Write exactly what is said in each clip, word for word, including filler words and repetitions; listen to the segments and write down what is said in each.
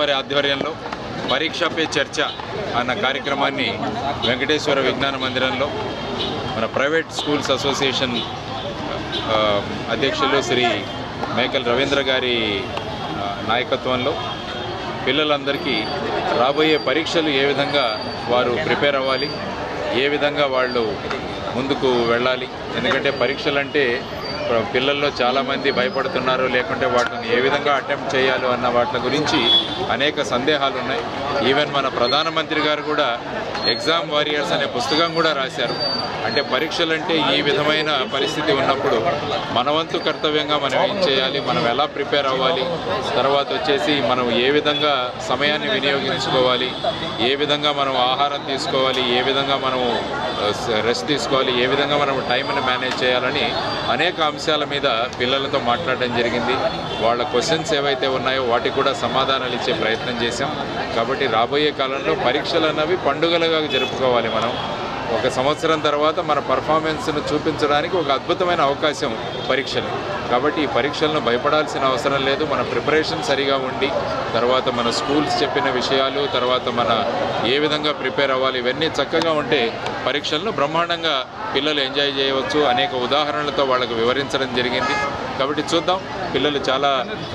వారి ఆధ్వర్యంలో పరీక్ష పే చర్చ అన్న కార్యక్రమాన్ని వెంకటేశ్వర విజ్ఞాన మందిరంలో మన ప్రైవేట్ స్కూల్స్ అసోసియేషన్ అధ్యక్షులు శ్రీ మేకల్ రవీంద్ర గారి నాయకత్వంలో పిల్లలందరికీ రాబోయే పరీక్షలు ఏ విధంగా వారు ప్రిపేర్ అవ్వాలి, ఏ విధంగా వాళ్ళు ముందుకు వెళ్ళాలి. ఎందుకంటే పరీక్షలంటే పిల్లల్లో చాలామంది భయపడుతున్నారు, లేకుంటే వాటిని ఏ విధంగా అటెంప్ట్ చేయాలి అన్న వాటి గురించి అనేక సందేహాలు ఉన్నాయి. ఈవెన్ మన ప్రధానమంత్రి గారు కూడా ఎగ్జామ్ వారియర్స్ అనే పుస్తకం కూడా రాశారు. అంటే పరీక్షలంటే ఈ విధమైన పరిస్థితి ఉన్నప్పుడు మన వంతు కర్తవ్యంగా మనం ఏం చేయాలి, మనం ఎలా ప్రిపేర్ అవ్వాలి, తర్వాత వచ్చేసి మనం ఏ విధంగా సమయాన్ని వినియోగించుకోవాలి, ఏ విధంగా మనం ఆహారం తీసుకోవాలి, ఏ విధంగా మనం రెస్ట్ తీసుకోవాలి, ఏ విధంగా మనం టైంని మేనేజ్ చేయాలని అనేక అంశాల మీద పిల్లలతో మాట్లాడడం జరిగింది. వాళ్ళ క్వశ్చన్స్ ఏవైతే ఉన్నాయో వాటికి కూడా సమాధానాలు ఇచ్చే ప్రయత్నం చేశాం. కాబట్టి రాబోయే కాలంలో పరీక్షలు అన్నవి పండుగలుగా జరుపుకోవాలి. మనం ఒక సంవత్సరం తర్వాత మన పర్ఫార్మెన్స్ను చూపించడానికి ఒక అద్భుతమైన అవకాశం పరీక్షలు. కాబట్టి ఈ పరీక్షలను భయపడాల్సిన అవసరం లేదు. మన ప్రిపరేషన్ సరిగా ఉండి తర్వాత మన స్కూల్స్ చెప్పిన విషయాలు, తర్వాత మన ఏ విధంగా ప్రిపేర్ అవ్వాలి, ఇవన్నీ చక్కగా ఉంటే పరీక్షలను బ్రహ్మాండంగా పిల్లలు ఎంజాయ్ చేయవచ్చు. అనేక ఉదాహరణలతో వాళ్ళకు వివరించడం జరిగింది. కాబట్టి చూద్దాం, పిల్లలు చాలా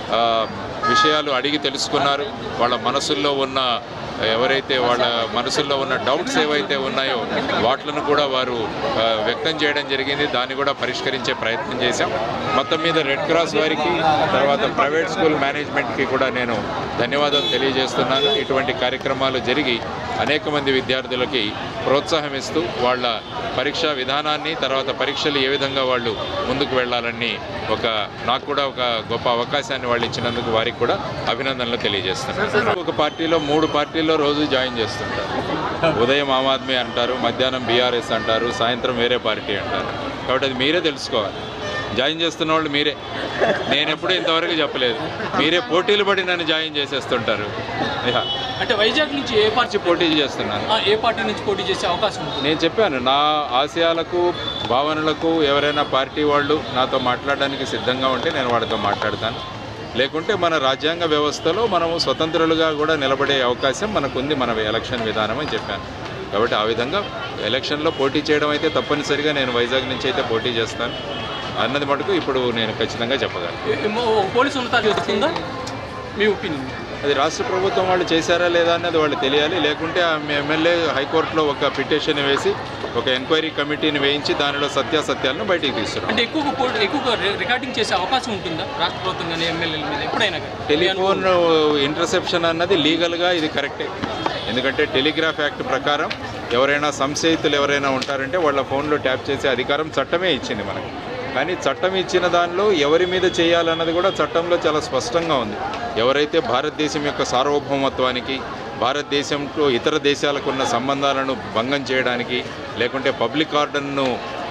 విషయాలు అడిగి తెలుసుకున్నారు. వాళ్ళ మనసుల్లో ఉన్న ఎవరైతే వాళ్ళ మనసుల్లో ఉన్న డౌట్స్ ఏవైతే ఉన్నాయో వాటిలను కూడా వారు వ్యక్తం చేయడం జరిగింది. దాన్ని కూడా పరిష్కరించే ప్రయత్నం చేశాం. మొత్తం మీద రెడ్ క్రాస్ వారికి, తర్వాత ప్రైవేట్ స్కూల్ మేనేజ్మెంట్కి కూడా నేను ధన్యవాదాలు తెలియజేస్తున్నాను. ఇటువంటి కార్యక్రమాలు జరిగి అనేక మంది విద్యార్థులకి ప్రోత్సాహం ఇస్తూ వాళ్ళ పరీక్షా విధానాన్ని, తర్వాత పరీక్షలు ఏ విధంగా వాళ్ళు ముందుకు వెళ్ళాలని ఒక నాకు కూడా ఒక గొప్ప అవకాశాన్ని వాళ్ళు ఇచ్చినందుకు వారికి కూడా అభినందనలు తెలియజేస్తున్నాను. ఒక పార్టీలో మూడు పార్టీల్లో రోజు జాయిన్ చేస్తుంటారు. ఉదయం ఆమ్ ఆద్మీ అంటారు, మధ్యాహ్నం బీఆర్ఎస్ అంటారు, సాయంత్రం వేరే పార్టీ అంటారు. కాబట్టి అది మీరే తెలుసుకోవాలి. జాయిన్ చేస్తున్న వాళ్ళు మీరే. నేను ఎప్పుడూ ఇంతవరకు చెప్పలేదు. మీరే పోటీలు పడి నన్ను జాయిన్ చేసేస్తుంటారు. అంటే వైజాగ్ నుంచి ఏ పార్టీ పోటీ చేస్తున్నాను, ఏ పార్టీ నుంచి పోటీ చేసే అవకాశం ఉంది? నేను చెప్పాను, నా ఆశయాలకు భావనలకు ఎవరైనా పార్టీ వాళ్ళు నాతో మాట్లాడడానికి సిద్ధంగా ఉంటే నేను వాళ్ళతో మాట్లాడతాను. లేకుంటే మన రాజ్యాంగ వ్యవస్థలో మనము స్వతంత్రులుగా కూడా నిలబడే అవకాశం మనకుంది, మన ఎలక్షన్ విధానం అని చెప్పాను. కాబట్టి ఆ విధంగా ఎలక్షన్లో పోటీ చేయడం అయితే తప్పనిసరిగా నేను వైజాగ్ నుంచి అయితే పోటీ చేస్తాను అన్నది మటుకు ఇప్పుడు నేను ఖచ్చితంగా చెప్పగలను. పోలీసు ఉన్నతాధికారి వస్తుందా మీ ఒపీనియన్? అది రాష్ట్ర ప్రభుత్వం వాళ్ళు చేశారా లేదా అన్నది వాళ్ళు తెలియాలి. లేకుంటే ఆ ఎమ్మెల్యే హైకోర్టులో ఒక పిటిషన్ వేసి ఒక ఎంక్వైరీ కమిటీని వేయించి దానిలో సత్యాసత్యాలను బయటికి తీస్తున్నారు. అంటే ఎక్కువ ఎక్కువగా రికార్డింగ్ చేసే అవకాశం ఉంటుందా రాష్ట్ర ప్రభుత్వం కానీ ఎమ్మెల్యేల మీద ఎప్పుడైనా? టెలిఫోన్ ఇంటర్సెప్షన్ అన్నది లీగల్గా ఇది కరెక్టే. ఎందుకంటే టెలిగ్రాఫ్ యాక్ట్ ప్రకారం ఎవరైనా సంశయితులు ఎవరైనా ఉంటారంటే వాళ్ళ ఫోన్లో ట్యాప్ చేసే అధికారం చట్టమే ఇచ్చింది మనకి. కానీ చట్టం ఇచ్చిన దానిలో ఎవరి మీద చేయాలన్నది కూడా చట్టంలో చాలా స్పష్టంగా ఉంది. ఎవరైతే భారతదేశం యొక్క సార్వభౌమత్వానికి, భారతదేశంతో ఇతర దేశాలకు ఉన్న సంబంధాలను భంగం చేయడానికి, లేకుంటే పబ్లిక్ ఆర్డర్ను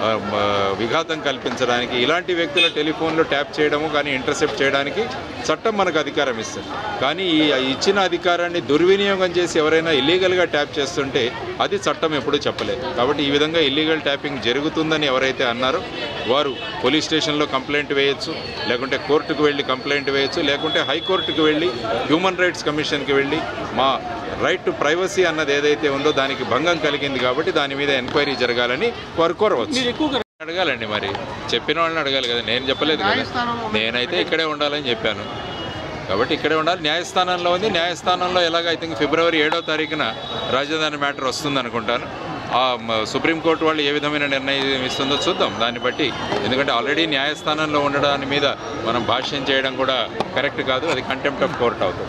విఘాతం కల్పించడానికి ఇలాంటి వ్యక్తుల టెలిఫోన్లో ట్యాప్ చేయడము కానీ ఇంటర్సెప్ట్ చేయడానికి చట్టం మనకు అధికారం ఇస్తుంది. కానీ ఈ ఇచ్చిన అధికారాన్ని దుర్వినియోగం చేసి ఎవరైనా ఇల్లీగల్గా ట్యాప్ చేస్తుంటే అది చట్టం ఎప్పుడూ చెప్పలేదు. కాబట్టి ఈ విధంగా ఇల్లీగల్ ట్యాపింగ్ జరుగుతుందని ఎవరైతే అన్నారో వారు పోలీస్ స్టేషన్లో కంప్లైంట్ వేయచ్చు, లేకుంటే కోర్టుకు వెళ్ళి కంప్లైంట్ వేయచ్చు, లేకుంటే హైకోర్టుకు వెళ్ళి హ్యూమన్ రైట్స్ కమిషన్కి వెళ్ళి మా రైట్ టు ప్రైవసీ అన్నది ఏదైతే ఉందో దానికి భంగం కలిగింది కాబట్టి దాని మీద ఎంక్వైరీ జరగాలని వారు కోరవచ్చు. అడగాలండి, మరి చెప్పిన వాళ్ళని అడగాలి కదా, నేను చెప్పలేదు కదా. నేనైతే ఇక్కడే ఉండాలని చెప్పాను కాబట్టి ఇక్కడే ఉండాలి. న్యాయస్థానంలో ఉంది. న్యాయస్థానంలో ఎలాగ ఐ థింక్ ఫిబ్రవరి ఏడవ తారీఖున రాజధాని మ్యాటర్ వస్తుంది అనుకుంటాను. ఆ సుప్రీంకోర్టు వాళ్ళు ఏ విధమైన నిర్ణయం ఇస్తుందో చూద్దాం దాన్ని బట్టి. ఎందుకంటే ఆల్రెడీ న్యాయస్థానంలో ఉండడాని మీద మనం భాష్యం చేయడం కూడా కరెక్ట్ కాదు, అది కంటెంప్ట్ ఆఫ్ కోర్ట్ అవుతుంది.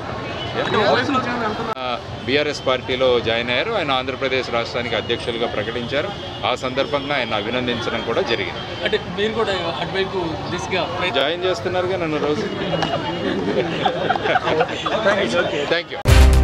బీఆర్ఎస్ పార్టీలో జాయిన్ అయ్యారు. ఆయన ఆంధ్రప్రదేశ్ రాష్ట్రానికి అధ్యక్షులుగా ప్రకటించారు. ఆ సందర్భంగా ఆయన అభినందించడం కూడా జరిగింది. అంటే మీరు కూడా అటువైపు దిశగా జాయిన్ చేస్తున్నారుగా నన్ను రోజు. Thank you.